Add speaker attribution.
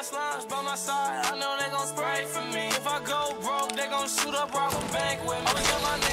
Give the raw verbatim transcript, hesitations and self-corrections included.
Speaker 1: slimes by my side, I know they gon' spray for me. If I go broke, they gon' shoot up, rob a bank with me.